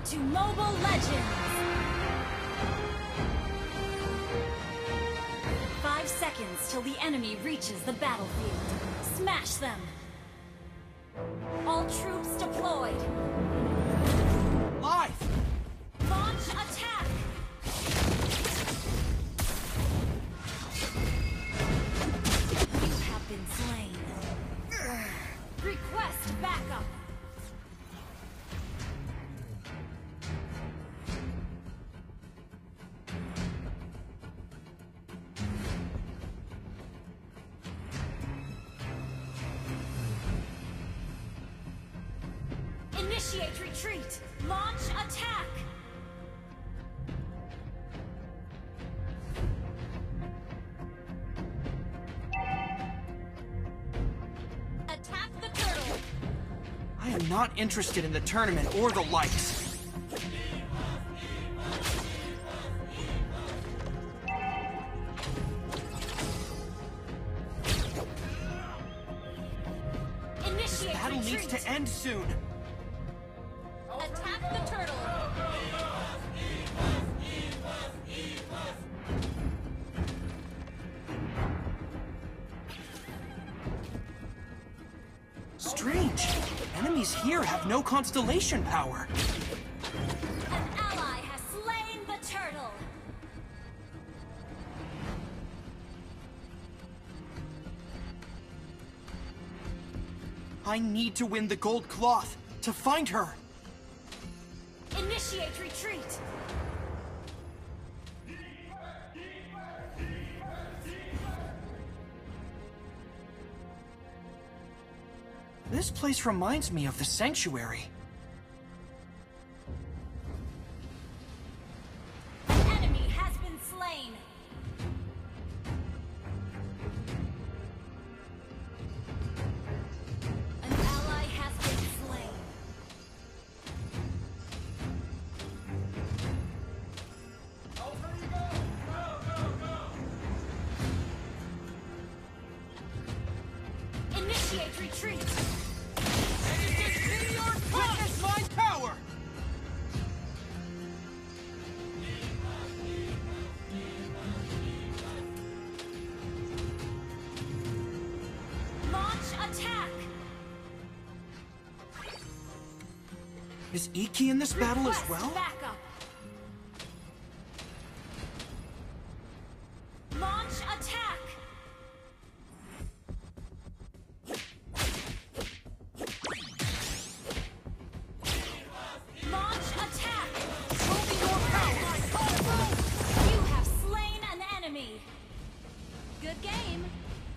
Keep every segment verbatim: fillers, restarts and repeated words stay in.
to Mobile Legends! Five seconds till the enemy reaches the battlefield. Smash them! All troops deployed! Live! Launch attack! You have been slain. Request backup! Initiate retreat! Launch attack! Attack the turtle! I am not interested in the tournament or the likes. This battle needs to end soon. Attack the turtle! Strange. Enemies here have no constellation power. An ally has slain the turtle! I need to win the gold cloth to find her. Initiate retreat! This place reminds me of the sanctuary. An enemy has been slain! An ally has been slain. Initiate retreat! Witness my power! Launch attack! Is Iki in this battle as Request well? backup! Launch attack! Launch attack! Show me your power! You have slain an enemy! Good game!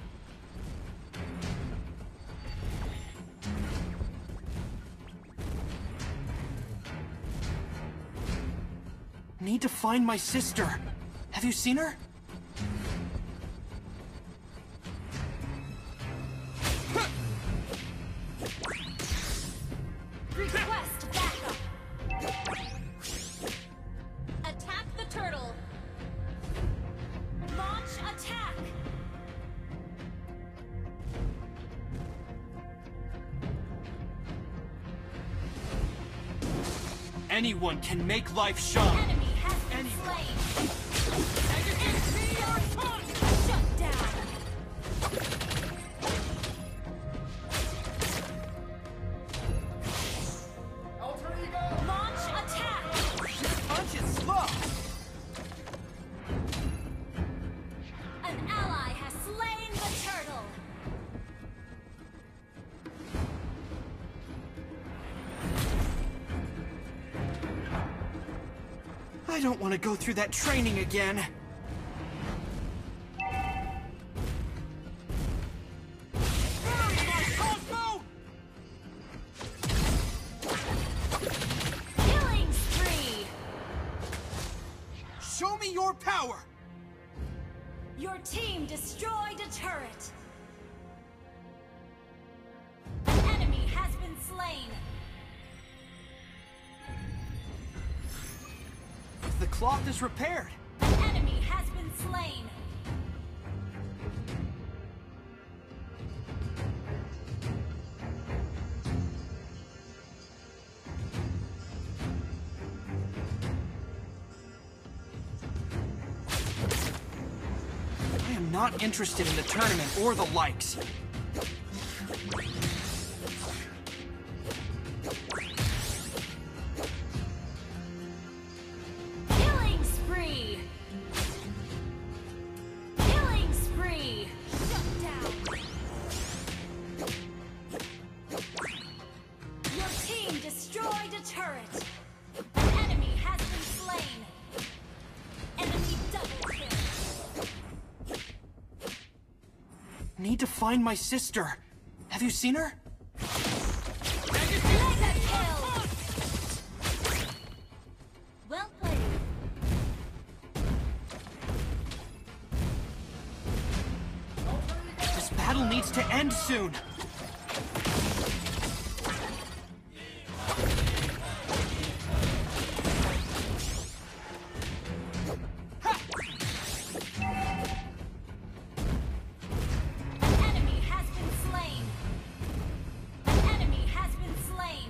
Need to find my sister. Have you seen her? Request backup! Attack the turtle! Launch attack! Anyone can make life shine. Enemy has been Anyone. slain! Shut down! Launch attack! This punch is slow. An ally has slain the turtle! I don't want to go through that training again. Killing spree! Show me your power! Your team destroyed a turret! An enemy has been slain! The cloth is repaired. An enemy has been slain! not interested in the tournament or the likes. Killing spree! Killing spree! Shut down! Your team destroyed a turret! An enemy has been slain! Enemy double kill! Need to find my sister. Have you seen her? Mega kill! Well played. This battle needs to end soon. An enemy has been slain! An enemy has been slain!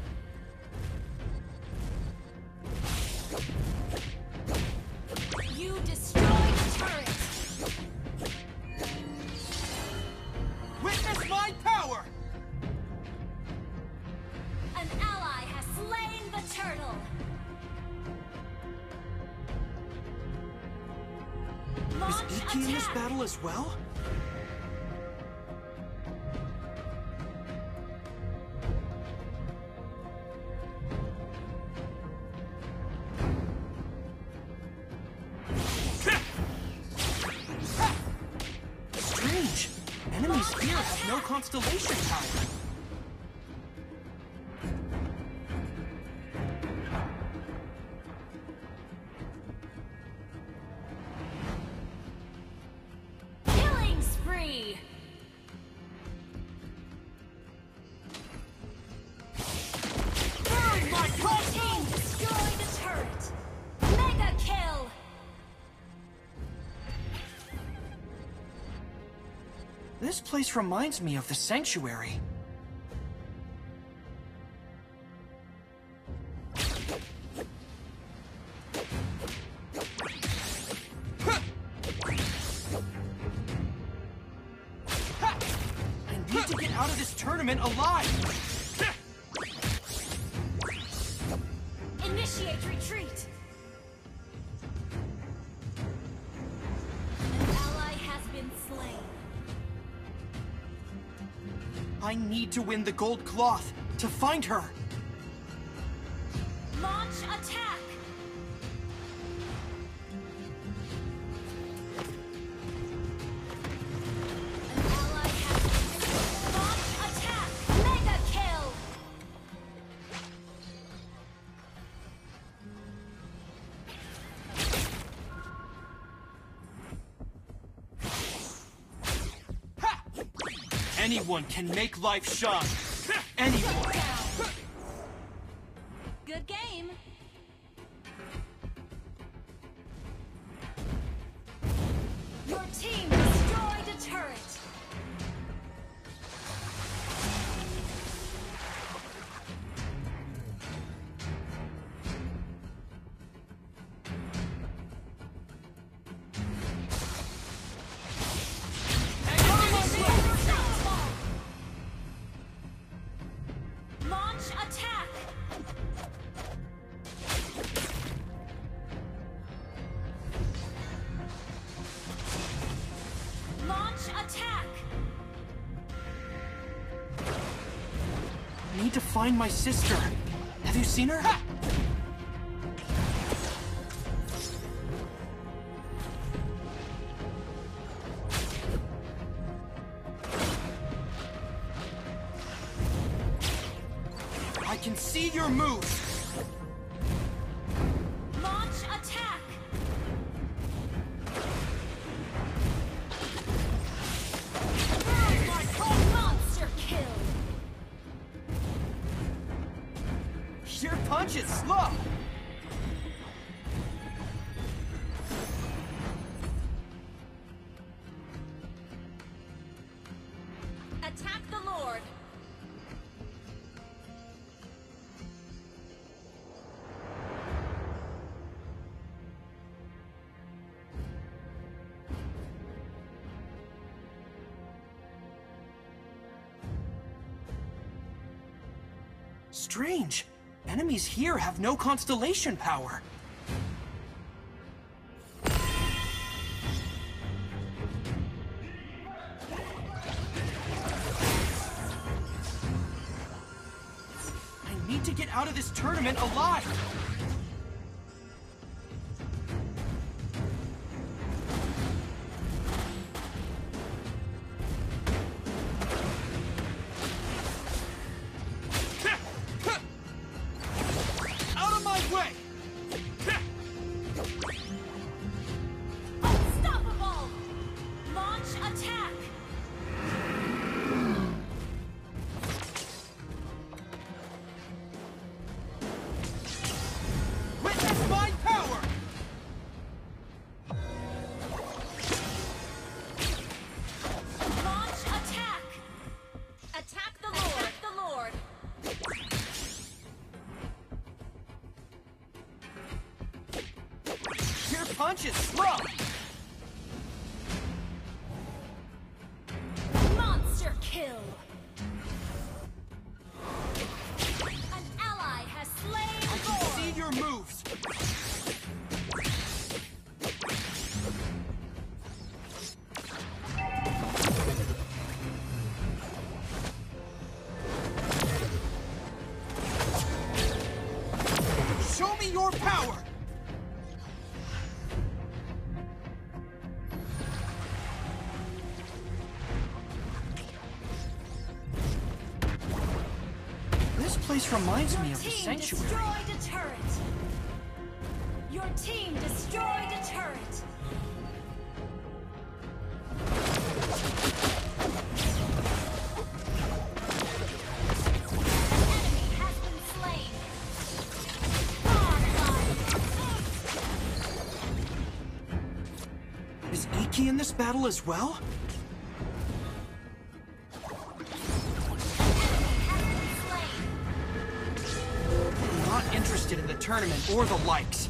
You destroyed a turret! Witness my power! An ally has slain the turtle! Is Launch Iki in this attack! battle as well? Strange. Enemies here have no constellation power. Killing spree! Burn my Your team destroyed a turret! Mega kill! This place reminds me of the Sanctuary. I need to get out of this tournament alive! Initiate retreat! An ally has been slain. I need to win the gold cloth to find her. Launch attack! An ally has been slain. Launch attack! Mega kill! Ha! Anyone can make life shine. Anyone. Down. Good game. Your team destroyed a turret. Launch attack! Launch attack! Need to find my sister. Have you seen her? Ha! I can see your moves. Launch attack! Monster kill! Your punch is slow. Attack the Lord! Strange. Enemies here have no constellation power. I need to get out of this tournament alive! Unstoppable! Launch attack! Witness my power! Launch attack! Attack the Lord! The Lord! Your punch is slow! Monster kill! An ally has slain I can Lord! see your moves! Show me your power! This place reminds me Your of the team sanctuary. destroyed a turret! Your team destroyed a turret! An enemy has been slain! Godlike! Is Iki in this battle as well? I'm not interested in the tournament or the likes.